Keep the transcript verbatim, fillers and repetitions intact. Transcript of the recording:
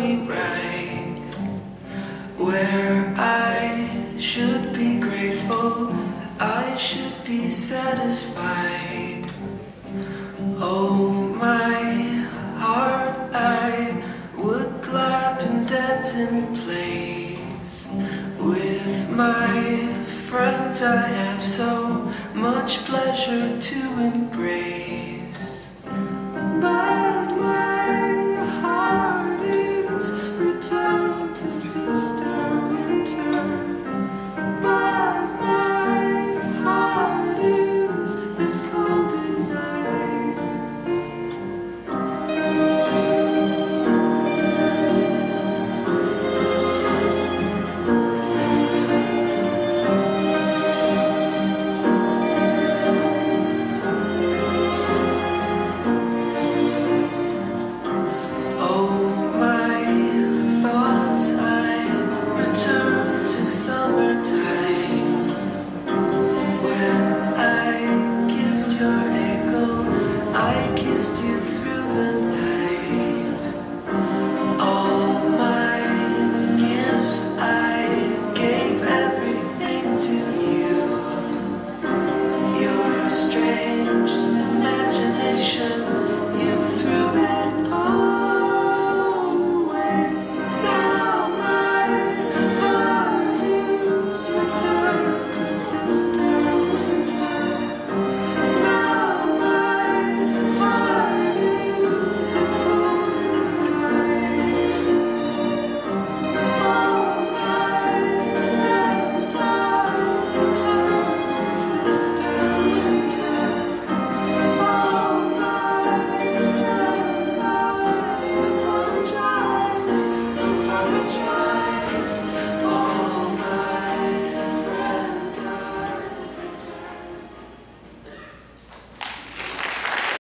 be right, where I should be grateful, I should be satisfied. Oh, my heart, I would clap and dance in place. With my friends I have so much pleasure to embrace.